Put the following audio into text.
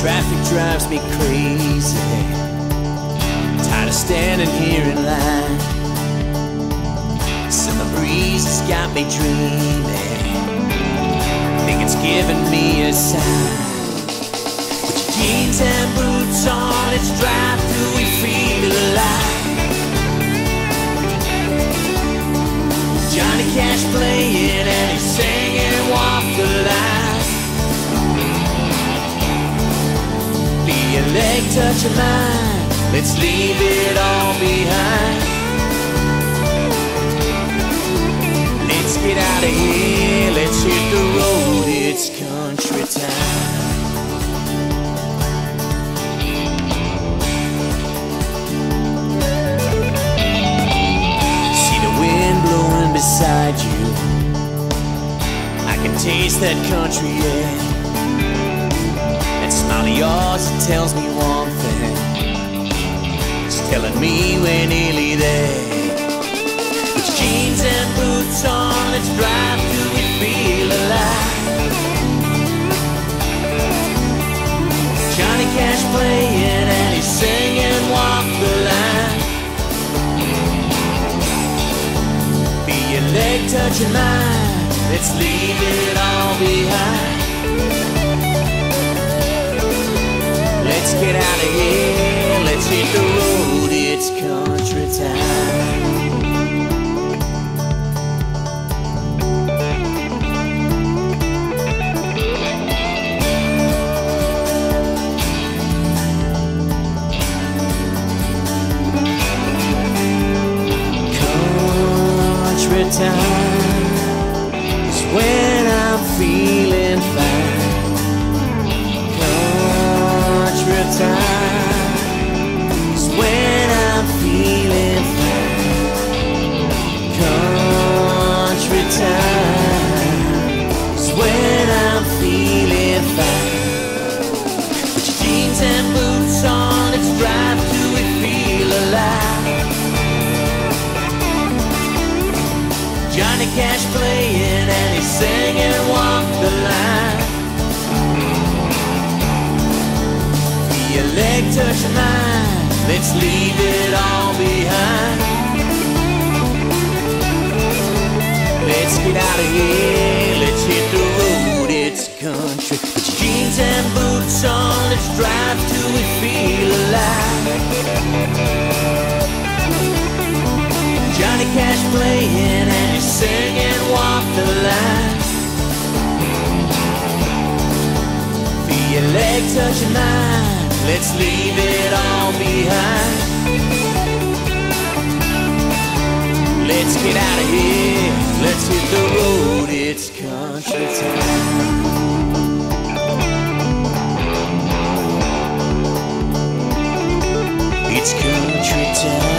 Traffic drives me crazy, tired of standing here in line. Summer breeze has got me dreaming, think it's giving me a sign. With your jeans and boots on, let's drive till we feel alive. Johnny Cash playing and he's singing Walk the Line. Your leg touching mine, let's leave it all behind. Let's get out of here, let's hit the road, it's country time. See the wind blowing beside you, I can taste that country air. Smile of yours, it tells me one thing, it's telling me we're nearly there. With jeans and boots on, let's drive till we feel alive. Johnny Cash playing and he's singing Walk the Line. Feel your leg touching mine, let's leave it all behind. Let's get out of here, let's hit the road, it's country time. Country time is when I'm feeling fine. Time is when I'm feeling fine. Country time is when I'm feeling fine. Put your jeans and boots on, let's drive till we feel alive. Johnny Cash playing and he's singing Walk the Line. Your leg touching mine, let's leave it all behind. Let's get out of here, let's hit the road, it's country. Put your jeans and boots on, let's drive till we feel alive. Johnny Cash playing and he's singing Walk the Line. Feel your leg touching mine, let's leave it all behind. Let's get out of here, let's hit the road, it's country time. It's country time.